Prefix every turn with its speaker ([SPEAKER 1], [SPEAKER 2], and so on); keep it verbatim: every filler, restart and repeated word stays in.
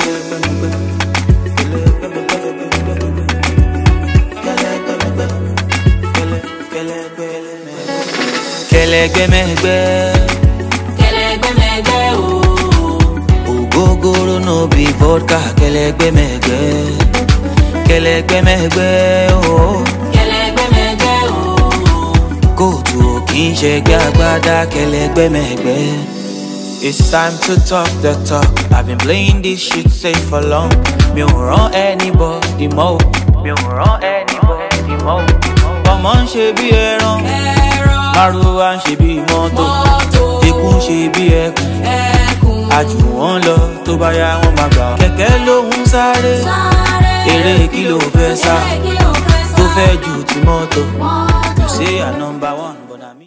[SPEAKER 1] Kẹlẹgbẹmẹgbẹ,
[SPEAKER 2] kẹlẹgbẹmẹgbẹ o.
[SPEAKER 1] Ogogoro no be vodka. Kẹlẹgbẹmẹgbẹ, kẹlẹgbẹmẹgbẹ o.
[SPEAKER 2] Kẹlẹgbẹmẹgbẹ o.
[SPEAKER 1] Kóòtù ò kì í ṣẹgbẹ́ agbádá. Kẹlẹgbẹmẹgbẹ. It's time to talk the talk. I've been playing this shit safe for long. Mi ò rán anybody mọ́. Mi ò rán anybody mọ́. Ọmọ ń ṣe bí ẹran, márùwá ń ṣe bí mọ́tò, ikú ń ṣe bí ẹkùn, àjù wọn lọ tó bá yá wọn máa gbà. Kẹ̀kẹ́ ló ń sáré, eré kí ló fẹ́ sá, tó fẹ́ jù ti mọ́tò. You say I'm number one.